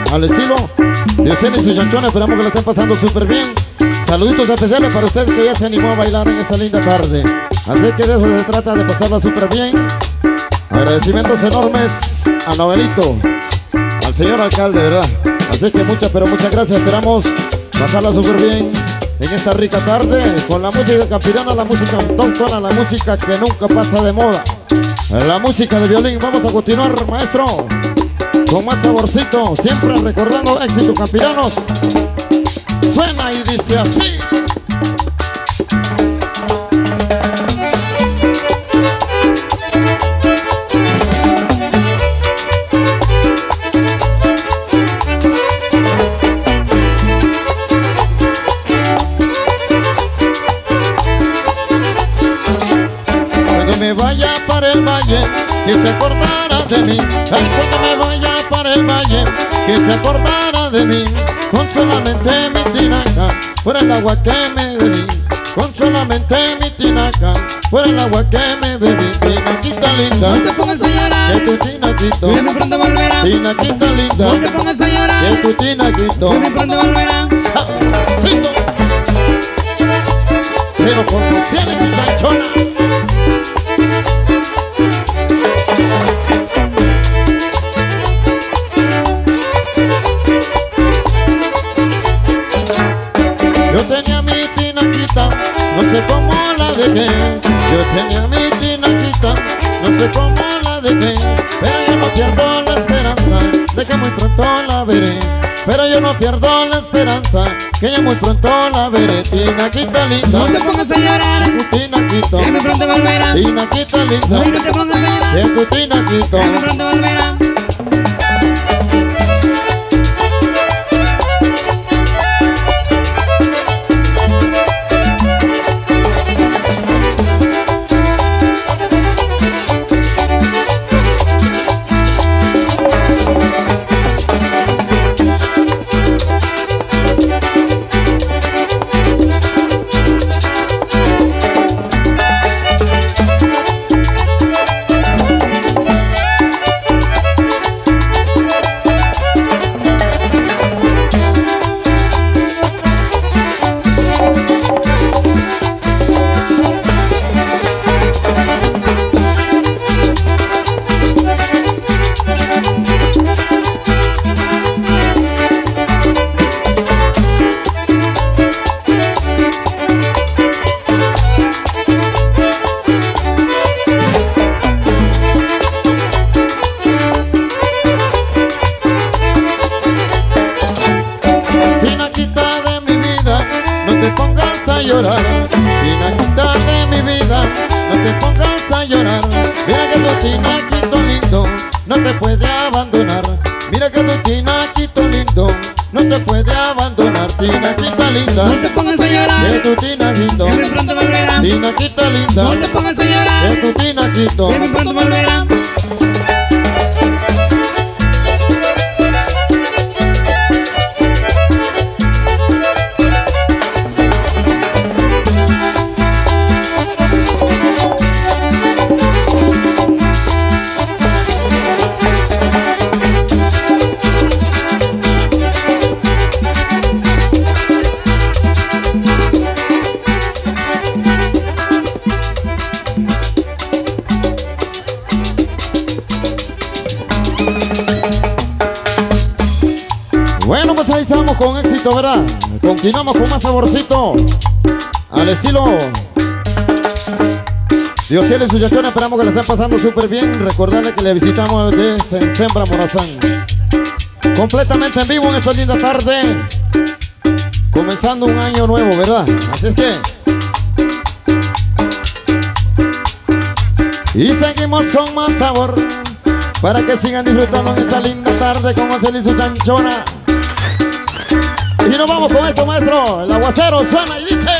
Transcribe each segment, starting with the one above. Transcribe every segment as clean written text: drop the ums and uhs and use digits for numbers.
al estilo de Ocel y su chanchona. Esperamos que la estén pasando súper bien. Saluditos especiales para ustedes que ya se animó a bailar en esta linda tarde. Así que de eso se trata, de pasarla súper bien. Agradecimientos enormes a Novelito, al señor alcalde, ¿verdad? Así que muchas, pero muchas gracias. Esperamos pasarla súper bien en esta rica tarde con la música campirana, la música autóctona, la música que nunca pasa de moda, la música de violín. Vamos a continuar, maestro, con más saborcito, siempre recordando éxitos campiranos. Suena y dice así. Vaya para el valle, que se acordara de mí. Ay, cuando me vaya para el valle, que se acordara de mí. Con solamente mi tinaca, por el agua que me bebí. Con solamente mi tinaca, por el agua que me bebí. Tinaquita linda, no te pongas a llorar, que tu tinaquito, que muy pronto volverá. Tinaquita linda, No te pongas a llorar, que tu tinaquito, que muy pronto volverá. saborcito, pero con Ocel y su chanchona. Yo tenía mi tinaquita, no sé cómo la dejé. Yo tenía mi tinaquita, no sé cómo la dejé. Pero yo no pierdo la esperanza de que muy pronto la veré. Pero yo no pierdo la esperanza que ya muy pronto la veré. Tinaquita linda, No te pongas a llorar, tu tinaquito, que muy pronto volverá. tinaquita No linda, te pongas a llorar, que tu tinaquito. que muy pronto volverá. Tinaquita de mi vida, no te pongas a llorar. Mira que tu tinaquito lindo no te puede abandonar. Mira que tu tinaquito lindo no te puede abandonar. Tinaquita linda, No te pongas a que llorar, tu tinaquito, que muy pronto volverá. tinaquita linda, No te pongas a que llorar, tu tinaquito. que muy pronto volverá. Bueno, pues ahí estamos con éxito, ¿verdad? Continuamos con más saborcito al estilo de Ocel y su chanchona. Esperamos que la estén pasando súper bien. Recordarles que le visitamos desde Sembra Morazán, completamente en vivo en esta linda tarde, comenzando un año nuevo, ¿verdad? Así es que y seguimos con más sabor para que sigan disfrutando en esta linda tarde con Ocel y su chanchona. Y nos vamos con esto, maestro. El aguacero suena y dice: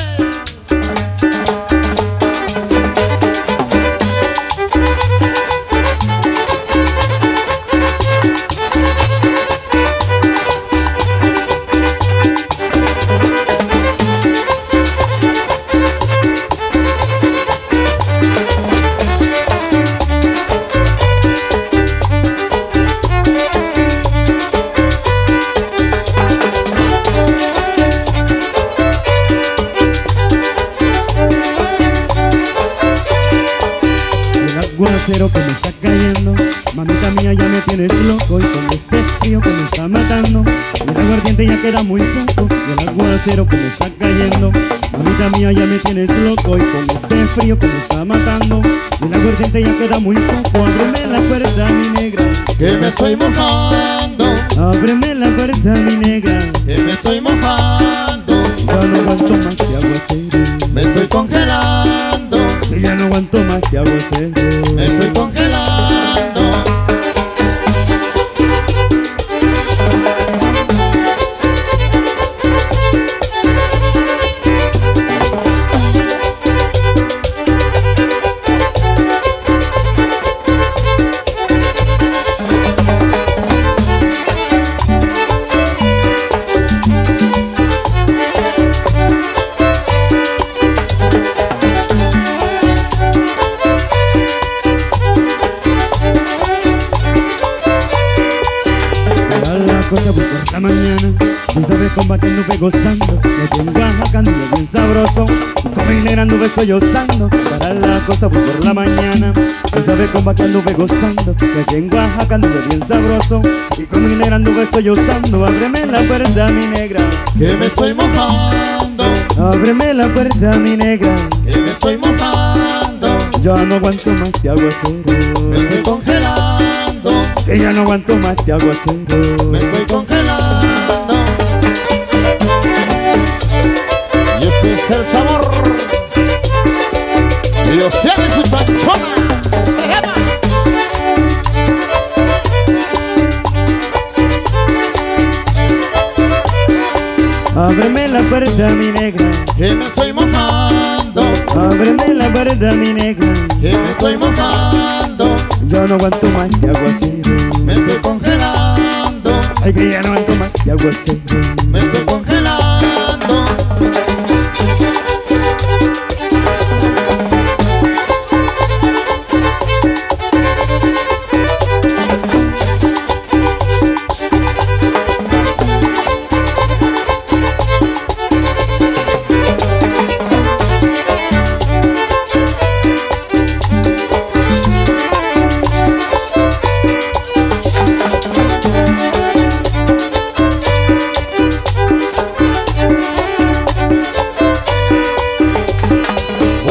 aguacero que me está cayendo. Mamita mía, ya me tienes loco y con este frío que me está matando. El aguardiente ya queda muy poco y el aguacero que me está cayendo. Mamita mía, ya me tienes loco y con este frío que me está matando. El aguardiente ya queda muy poco. Ábreme la puerta, mi negra, que me estoy mojando, ábreme la puerta, mi negra, que me estoy mojando, ya no aguanto más que aguacero, me estoy congelando, que ya no aguanto más que aguacero. me estoy congelando. Voy por la mañana, tú sabes combatiendo, gozando. Me tengo ajacando bien sabroso, con mi negra anduve sollozando. Para la costa voy por la mañana, tú sabes combatiendo, gozando. Me tengo ajacando bien sabroso, y con mi negra anduve sollozando. Ábreme la puerta, mi negra, Que me estoy mojando, ábreme la puerta, mi negra, que me estoy mojando, ya no aguanto más de aguacero, me estoy congelando, que ya no aguanto más de aguacero. me estoy congelando. Y este es el sabor de Oceana y su chanchona. Ábreme la puerta, mi negra, Que me estoy mojando, ábreme la puerta, mi negra, que me estoy mojando, yo no aguanto más de aguacero, me estoy congelando, ay que ya no aguanto más de aguacero. me estoy congelando.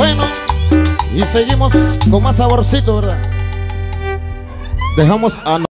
Y seguimos con más saborcito, ¿verdad? Dejamos a